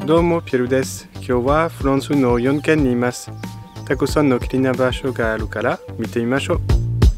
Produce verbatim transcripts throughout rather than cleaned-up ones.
どうもピエールです。今日はフランスのよんけんにいます。たくさんのきれいな場所があるから見てみましょう。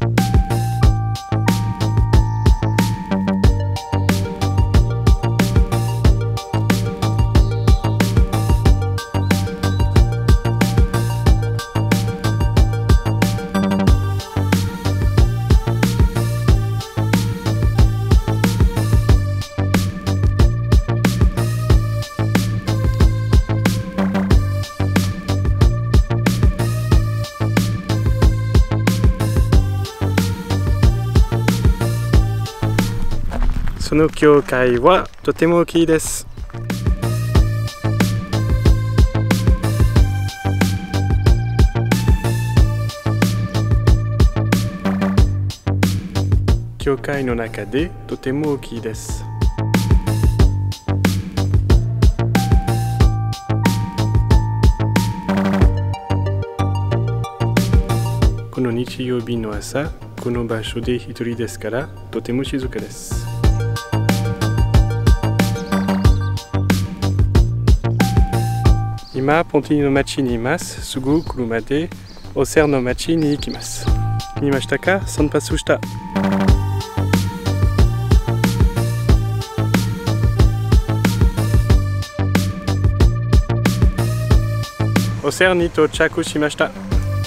その教会はとても大きいです。教会の中でとても大きいです。この日曜日の朝、この場所で一人ですからとても静かです。今、ポンティの町にいます。すぐ車でオセアの町に行きます。見ましたか？散髪した。オセアに到着しました。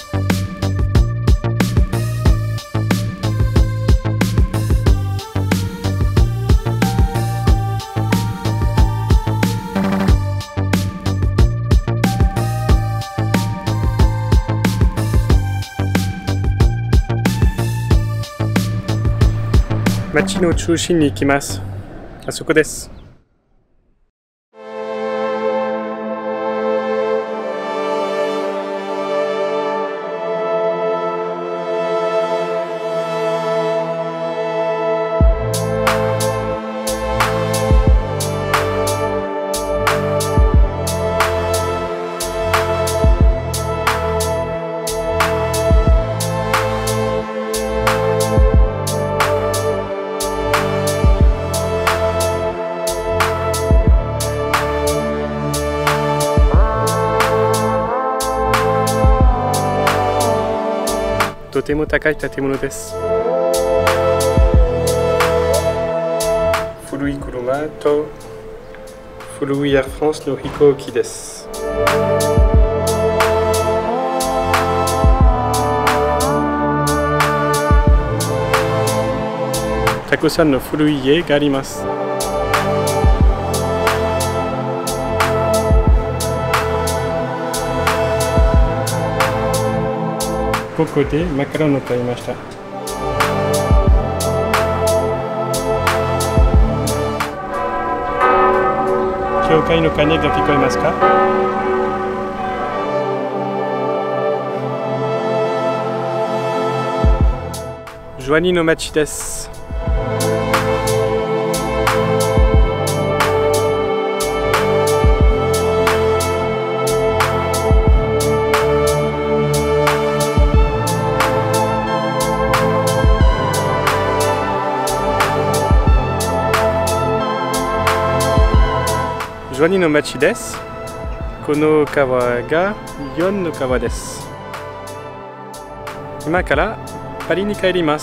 町の中心に行きます。あそこです。とても高い建物です。古い車と古いエアフランスの飛行機です。たくさんの古い家があります。ここでマカロンを買いました。教会の鐘が聞こえますか？ジョアニの町です。ジョアニの町です。この川がヨンの川です。今からパリに帰ります。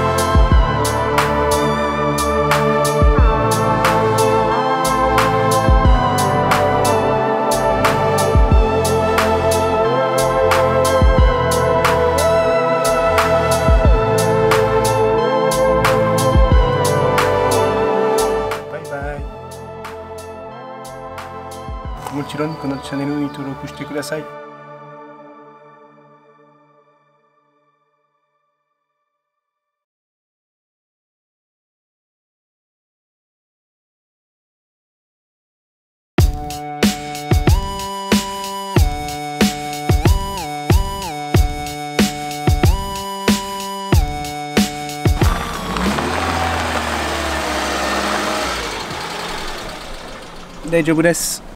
もちろんこのチャンネルに登録してください。大丈夫です。